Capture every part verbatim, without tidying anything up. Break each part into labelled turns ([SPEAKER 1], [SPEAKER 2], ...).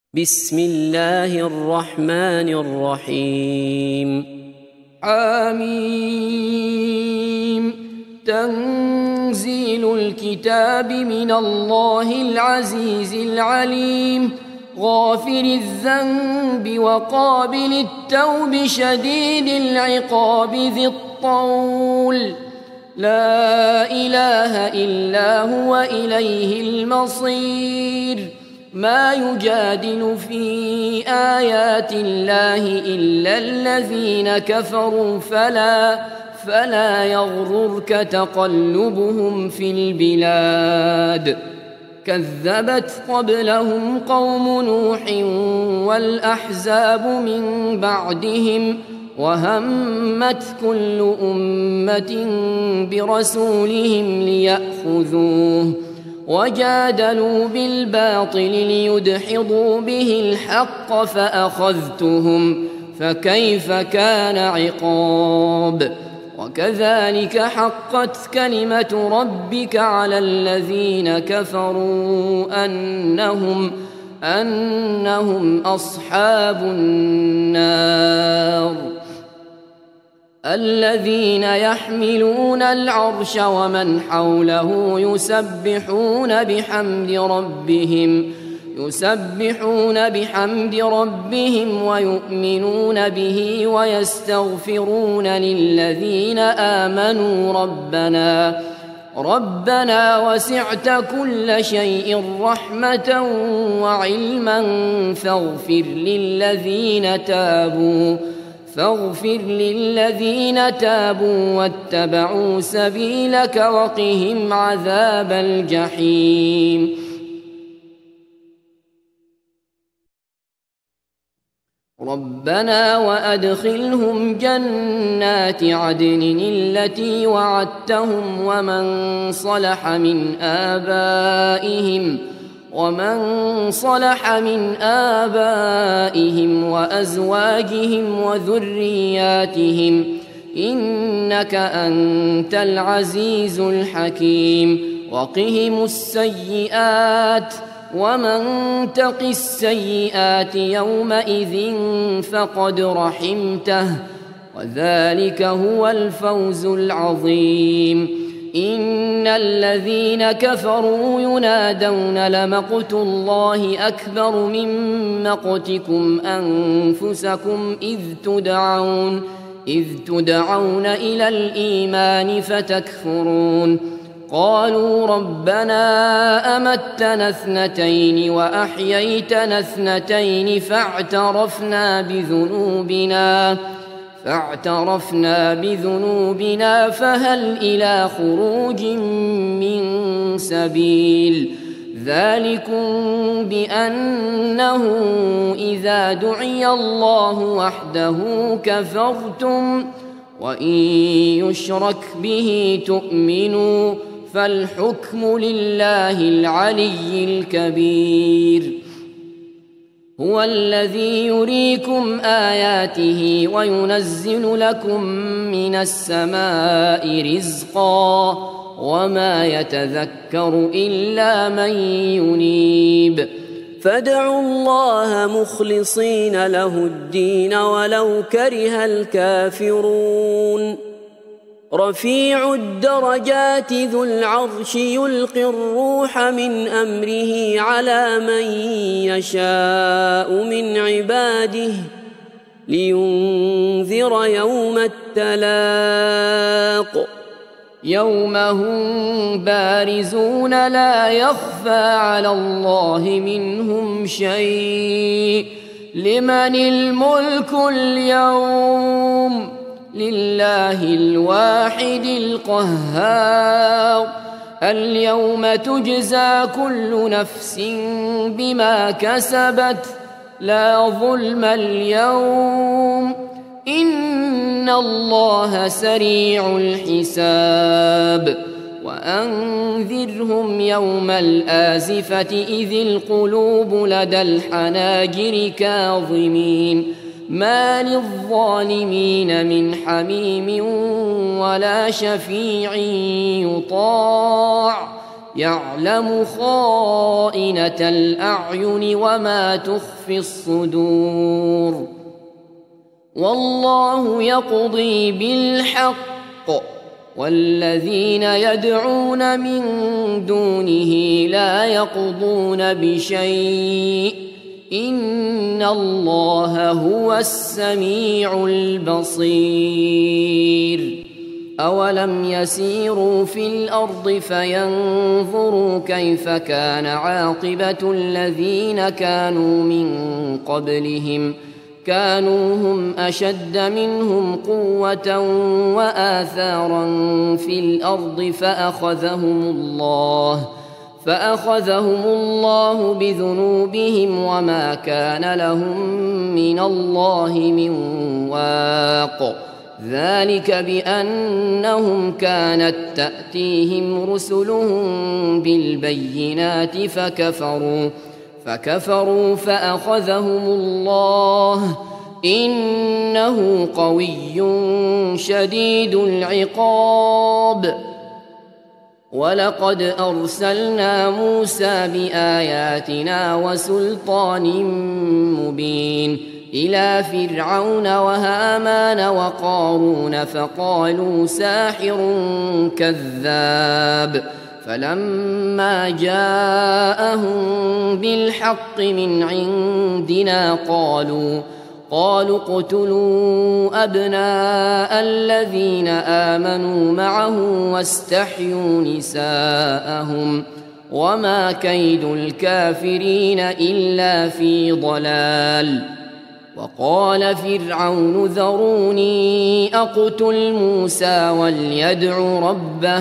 [SPEAKER 1] بسم الله الرحمن الرحيم.
[SPEAKER 2] حميم. تنزيل الكتاب من الله العزيز العليم، غافر الذنب وقابل التوب شديد العقاب ذي الطول، لا إله إلا هو إليه المصير. ما يجادل في آيات الله إلا الذين كفروا فلا فلا يغررك تقلبهم في البلاد. كذبت قبلهم قوم نوح والأحزاب من بعدهم، وهمت كل أمة برسولهم ليأخذوه، وجادلوا بالباطل ليدحضوا به الحق فأخذتهم، فكيف كان عقاب. وكذلك حقت كلمة ربك على الذين كفروا أنهم أنهم أصحاب النار. الذين يحملون العرش ومن حوله يسبحون بحمد ربهم يسبحون بحمد ربهم ويؤمنون به ويستغفرون للذين آمنوا ربنا ربنا وسعت كل شيء رحمة وعلما فاغفر للذين تابوا فاغفر للذين تابوا واتبعوا سبيلك وقهم عذاب الجحيم. ربنا وأدخلهم جنات عدن التي وعدتهم ومن صلح من آبائهم ومن صلح من آبائهم وأزواجهم وذرياتهم إنك أنت العزيز الحكيم. وقهم السيئات ومن تق السيئات يومئذ فقد رحمته، وذلك هو الفوز العظيم. إن الذين كفروا ينادون لمقت الله أكبر من مقتكم أنفسكم إذ تدعون إذ تدعون إلى الإيمان فتكفرون. قالوا ربنا أمتنا اثنتين وأحييتنا اثنتين فاعترفنا بذنوبنا فاعترفنا بذنوبنا فهل إلى خروج من سبيل. ذلكم بأنه إذا دعي الله وحده كفرتم وإن يشرك به تؤمنوا فالحكم لله العلي الكبير. هو الذي يريكم آياته وينزل لكم من السماء رزقا وما يتذكر إلا من ينيب.
[SPEAKER 1] فادعوا الله مخلصين له الدين ولو كره الكافرون. رفيع الدرجات ذو العرش يلقي الروح من أمره على من يشاء من عباده لينذر يوم التلاق.
[SPEAKER 2] يوم هم بارزون لا يخفى على الله منهم شيء. لمن الملك اليوم؟ لله الواحد القهار. اليوم تجزى كل نفس بما كسبت لا ظلم اليوم إن الله سريع الحساب. وأنذرهم يوم الآزفة إذ القلوب لدى الحناجر كاظمين ما للظالمين من حميم ولا شفيع يطاع يعلم خائنة الأعين وما تخفي الصدور والله يقضي بالحق والذين يدعون من دونه لا يقضون بشيء إن الله هو السميع البصير أولم يسيروا في الأرض فينظروا كيف كان عاقبة الذين كانوا من قبلهم كانوا هم أشد منهم قوة وآثارا في الأرض فأخذهم الله فأخذهم الله بذنوبهم وما كان لهم من الله من واق ذلك بأنهم كانت تأتيهم رسلهم بالبينات فكفروا فكفروا فأخذهم الله إنه قوي شديد العقاب ولقد أرسلنا موسى بآياتنا وسلطان مبين إلى فرعون وهامان وقارون فقالوا ساحر كذاب فلما جاءهم بالحق من عندنا قالوا قالوا اقتلوا أبناء الذين آمنوا معه واستحيوا نساءهم وما كيد الكافرين إلا في ضلال وقال فرعون ذروني أقتل موسى وليدع ربه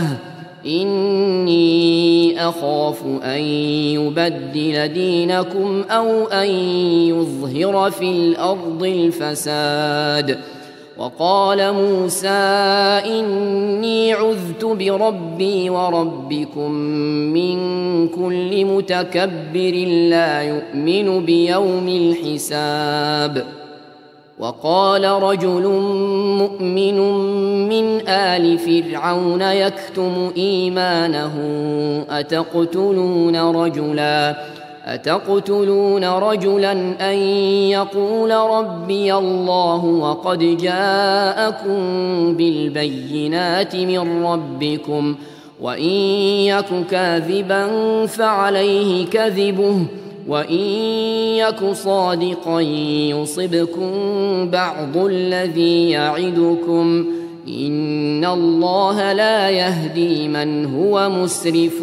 [SPEAKER 2] إني أخاف أن يبدل دينكم أو أن يظهر في الأرض الفساد وقال موسى إني عذت بربي وربكم من كل متكبر لا يؤمن بيوم الحساب وقال رجل مؤمن من آل فرعون يكتم إيمانه أتقتلون رجلا أتقتلون رجلا أن يقول ربي الله وقد جاءكم بالبينات من ربكم وإن يك كاذبا فعليه كذبه وإن يك صادقا يصبكم بعض الذي يعدكم إن الله لا يهدي من هو مسرف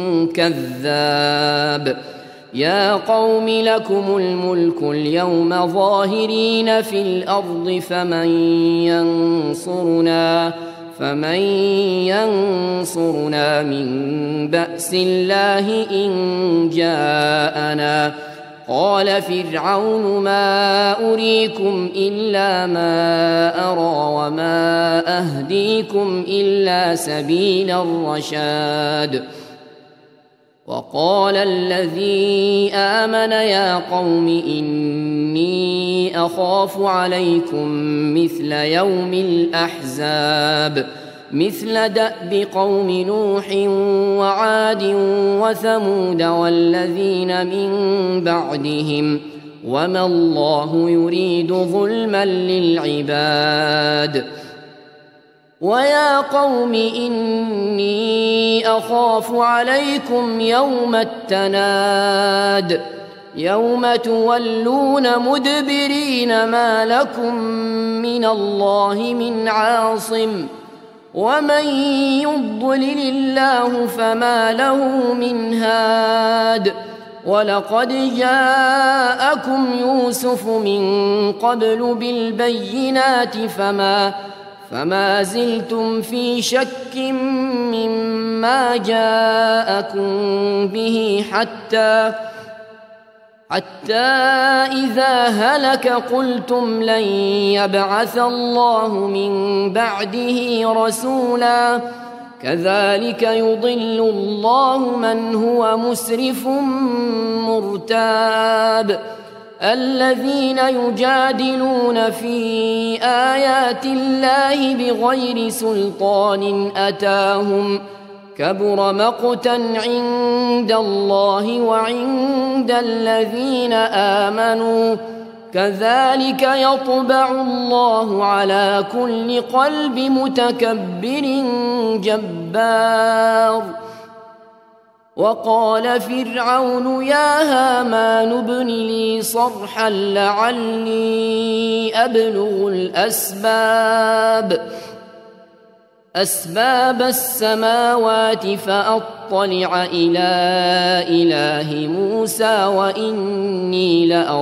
[SPEAKER 2] كذاب يا قوم لكم الملك اليوم ظاهرين في الأرض فمن ينصرنا فمن ينصرنا من بأس الله إن جاءنا قال فرعون ما أريكم إلا ما أرى وما أهديكم إلا سبيل الرشاد وقال الذي آمن يا قوم إني أخاف عليكم مثل يوم الأحزاب مثل دأب قوم نوح وعاد وثمود والذين من بعدهم وما الله يريد ظلما للعباد ويا قوم إني أخاف عليكم يوم التناد يوم تولون مدبرين ما لكم من الله من عاصم ومن يضلل الله فما له من هاد ولقد جاءكم يوسف من قبل بالبينات فما فما زلتم في شك مما جاءكم به حتى حتى إذا هلك قلتم لن يبعث الله من بعده رسولا كذلك يضل الله من هو مسرف مرتاب الذين يجادلون في آيات الله بغير سلطان أتاهم كبر مقتا عند الله وعند الذين آمنوا كذلك يطبع الله على كل قلب متكبر جبار. وقال فرعون يا هامان ابن لي صرحا لعلي أبلغ الأسباب أسباب السماوات فأطلع إلى إله موسى وإني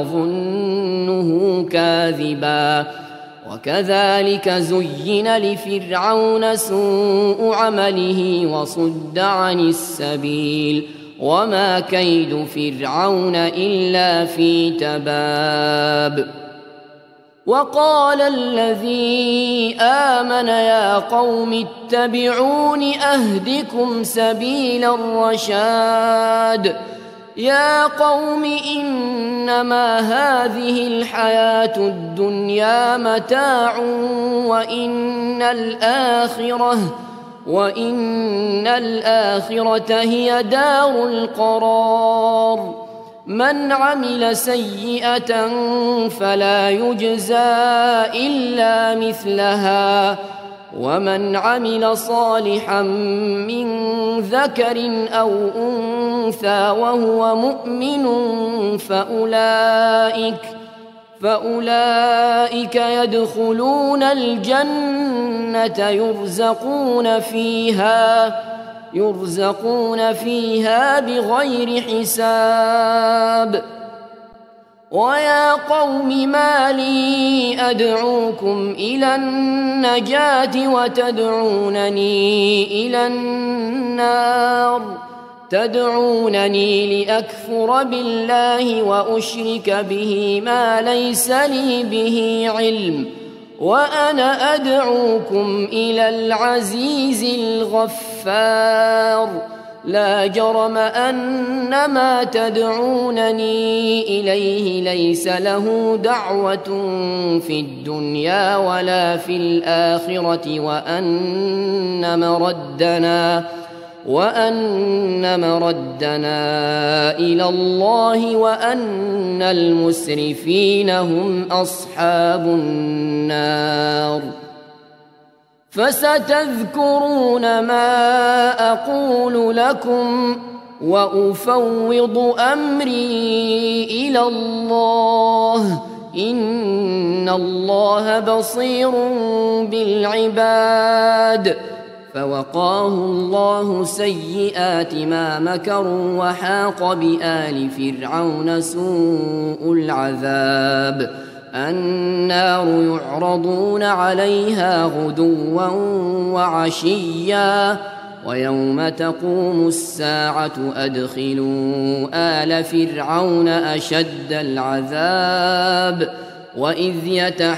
[SPEAKER 2] لأظنه كاذبا. وكذلك زين لفرعون سوء عمله وصد عن السبيل وما كيد فرعون إلا في تباب. وقال الذي آمن يا قوم اتبعون أهدكم سبيل الرشاد. يا قوم إنما هذه الحياة الدنيا متاع وإن الآخرة وإن الآخرة هي دار القرار. من عمل سيئة فلا يجزى إلا مثلها ومن عمل صالحا من ذكر أو أنثى وهو مؤمن فأولئك فأولئك يدخلون الجنة يرزقون فيها يرزقون فيها بغير حساب. ويا قوم ما لي أدعوكم إلى النجاة وتدعونني إلى النار تدعونني لأكفر بالله وأشرك به ما ليس لي به علم وأنا أدعوكم إلى العزيز الغفار. لا جرم أن ما تدعونني إليه ليس له دعوة في الدنيا ولا في الآخرة وأن مردنا وأن مردنا إلى الله وأن المسرفين هم أصحاب النار. فستذكرون ما أقول لكم وأفوض أمري إلى الله إن الله بصير بالعباد. فوقاه الله سيئات ما مكروا وحاق بآل فرعون سوء العذاب. النار يعرضون عليها غدوا وعشيا ويوم تقوم الساعة أدخلوا آل فرعون أشد العذاب. وإذ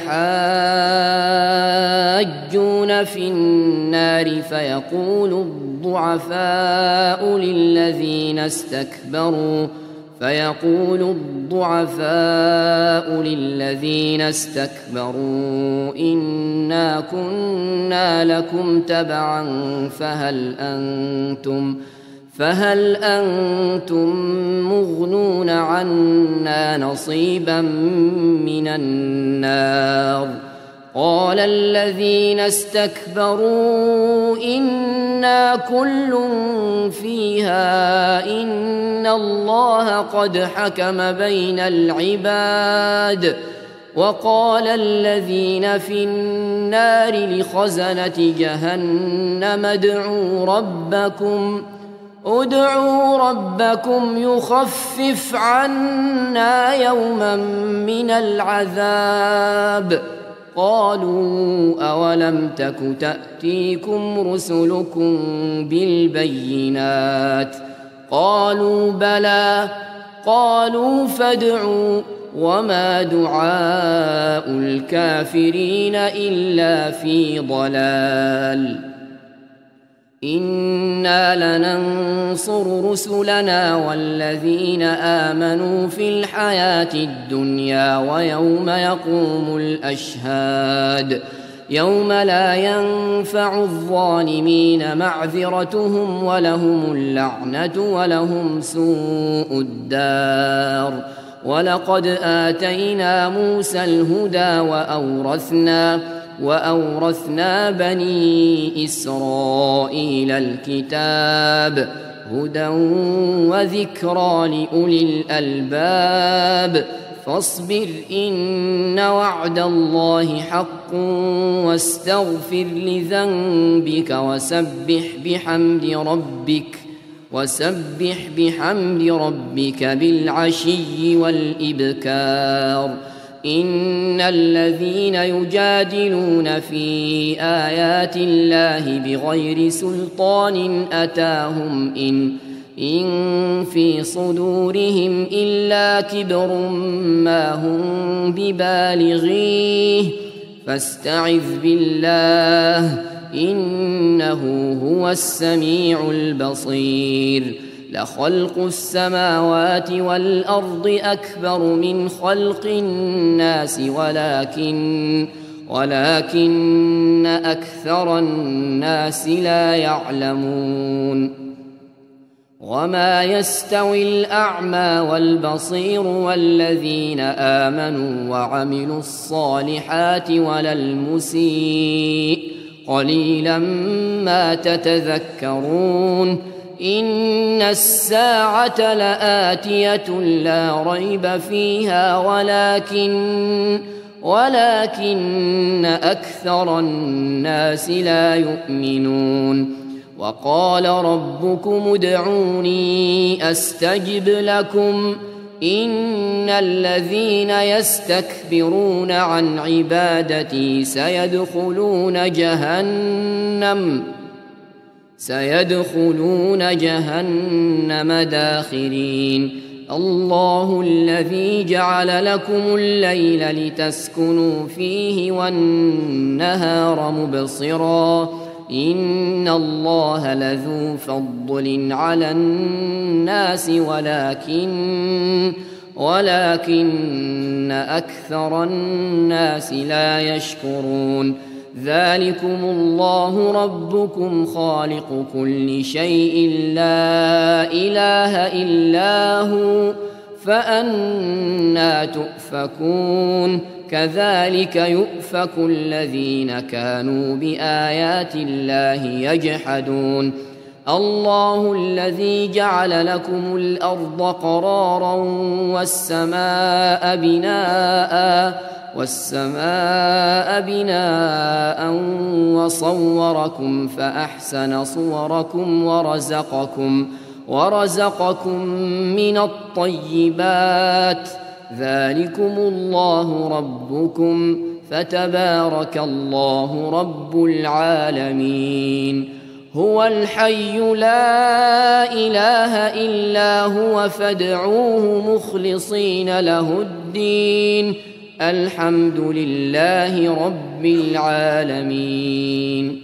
[SPEAKER 2] يتحاجون في النار فيقول الضعفاء للذين استكبروا فيقول الضعفاء للذين استكبروا إنا كنا لكم تبعا فهل أنتم فهل أنتم مغنون عنا نصيبا من النار. قال الذين استكبروا إنا كل فيها إن الله قد حكم بين العباد. وقال الذين في النار لخزنة جهنم ادعوا ربكم ادعوا ربكم يخفف عنا يوما من العذاب. قالوا أولم تك تأتيكم رسلكم بالبينات قالوا بلى قالوا فادعوا وما دعاء الكافرين إلا في ضلال. إنا لننصر رسلنا والذين آمنوا في الحياة الدنيا ويوم يقوم الأشهاد. يوم لا ينفع الظالمين معذرتهم ولهم اللعنة ولهم سوء الدار. ولقد آتينا موسى الهدى وأورثنا وأورثنا بني إسرائيل الكتاب هدى وذكرى لأولي الألباب. فاصبر إن وعد الله حق واستغفر لذنبك وسبح بحمد ربك وسبح بحمد ربك بالعشي والإبكار. إن الذين يجادلون في آيات الله بغير سلطان أتاهم إن إن في صدورهم إلا كبر ما هم ببالغيه فاستعذ بالله إنه هو السميع البصير. لخلق السماوات والأرض أكبر من خلق الناس ولكن ولكن أكثر الناس لا يعلمون. وما يستوي الأعمى والبصير والذين آمنوا وعملوا الصالحات ولا المسيء قليلا ما تتذكرون. إن الساعة لآتية لا ريب فيها ولكن ولكن أكثر الناس لا يؤمنون. وقال ربكم ادعوني أستجب لكم إن الذين يستكبرون عن عبادتي سيدخلون جهنم سيدخلون جهنم داخرين. الله الذي جعل لكم الليل لتسكنوا فيه والنهار مبصرا إن الله لذو فضل على الناس ولكن ولكن أكثر الناس لا يشكرون. ذلكم الله ربكم خالق كل شيء لا إله إلا هو فأنى تؤفكون. كذلك يؤفك الذين كانوا بآيات الله يجحدون. الله الذي جعل لكم الأرض قرارا والسماء بناء والسماء بناء وصوركم فأحسن صوركم ورزقكم ورزقكم من الطيبات. ذلكم الله ربكم فتبارك الله رب العالمين. هو الحي لا إله إلا هو فادعوه مخلصين له الدين الحمد لله رب العالمين.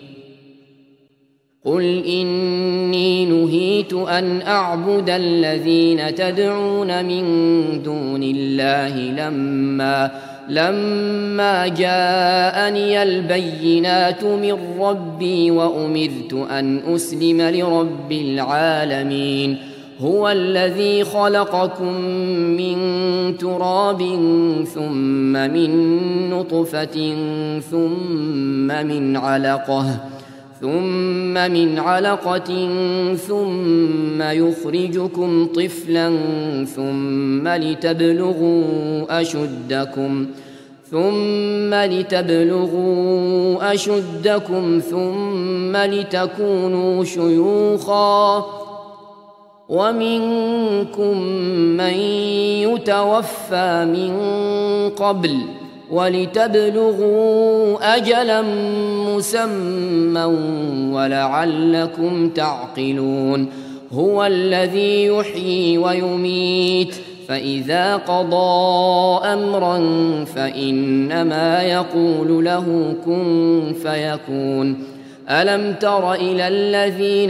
[SPEAKER 2] قل إني نهيت أن أعبد الذين تدعون من دون الله لما لما جاءني البينات من ربي وأمرت أن أسلم لرب العالمين. هو الذي خلقكم من تراب ثم من نطفة ثم من علقة ثم من علقة ثم يخرجكم طفلا ثم لتبلغوا أشدكم ثم لتبلغوا أشدكم ثم لتكونوا شيوخا ومنكم من يتوفى من قبل ولتبلغوا أجلا مسمى ولعلكم تعقلون. هو الذي يحيي ويميت فإذا قضى أمرا فإنما يقول له كن فيكون. ألم تر إلى الذين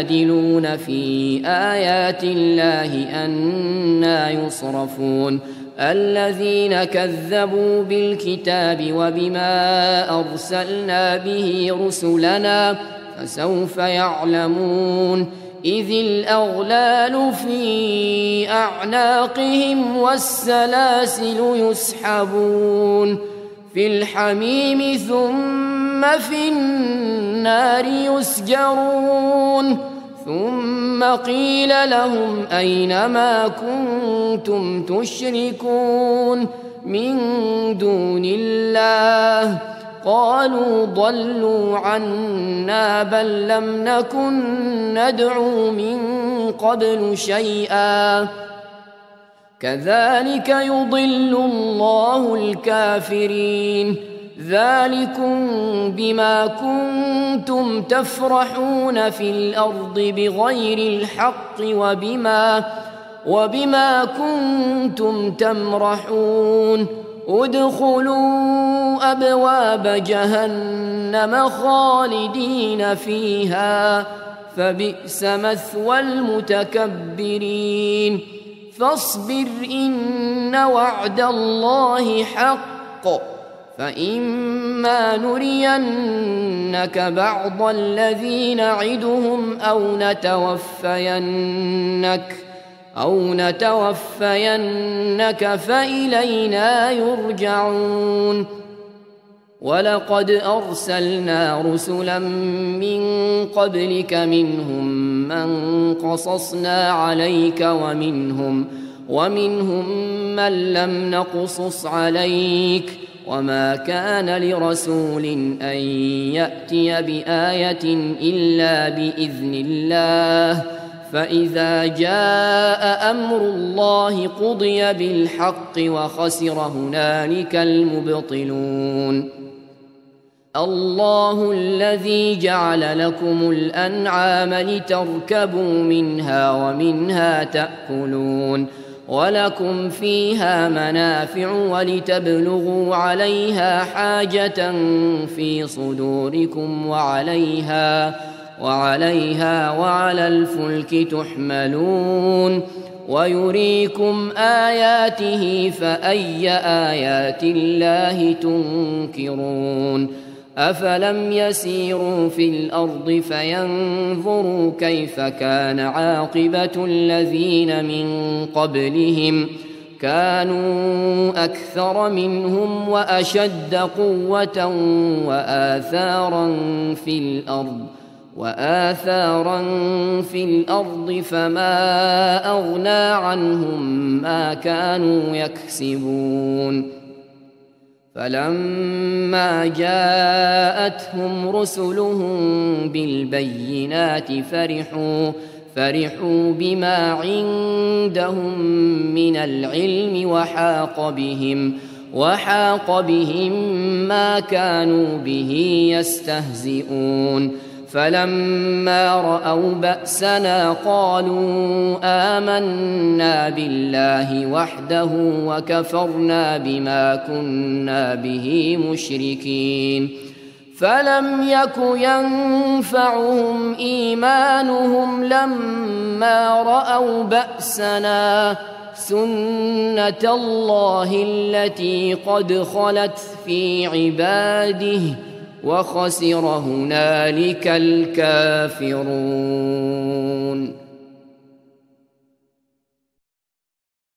[SPEAKER 2] يجادلون في آيات الله أنى يصرفون الذين كذبوا بالكتاب وبما أرسلنا به رسلنا فسوف يعلمون إذ الأغلال في أعناقهم والسلاسل يسحبون في الحميم ثم في النار يسجرون ثم قيل لهم أين ما كنتم تشركون من دون الله قالوا ضلوا عنا بل لم نكن ندعو من قبل شيئا كذلك يضل الله الكافرين ذلكم بما كنتم تفرحون في الأرض بغير الحق وبما, وبما كنتم تمرحون ادخلوا أبواب جهنم خالدين فيها فبئس مثوى المتكبرين فاصبر إن وعد الله حق فإما نرينك بعض الذي نعدهم أو نتوفينك أو نتوفينك فإلينا يرجعون ولقد أرسلنا رسلا من قبلك منهم من قصصنا عليك ومنهم, ومنهم من لم نقصص عليك وما كان لرسول أن يأتي بآية إلا بإذن الله فإذا جاء أمر الله قضي بالحق وخسر هنالك المبطلون الله الذي جعل لكم الأنعام لتركبوا منها ومنها تأكلون ولكم فيها منافع ولتبلغوا عليها حاجة في صدوركم وعليها وعليها وعلى الفلك تحملون ويريكم آياته فأي آيات الله تنكرون أفلم يسيروا في الأرض فينظروا كيف كان عاقبة الذين من قبلهم كانوا أكثر منهم وأشد قوة وآثارا في الأرض وآثارا في الأرض فما أغنى عنهم ما كانوا يكسبون فلما جاءتهم رسلهم بالبينات فرحوا فرحوا بما عندهم من العلم وحاق بهم وحاق بهم ما كانوا به يستهزئون فلما رأوا بأسنا قالوا آمنا بالله وحده وكفرنا بما كنا به مشركين فلم يك ينفعهم إيمانهم لما رأوا بأسنا سنة الله التي قد خلت في عباده وخسر هنالك الكافرون.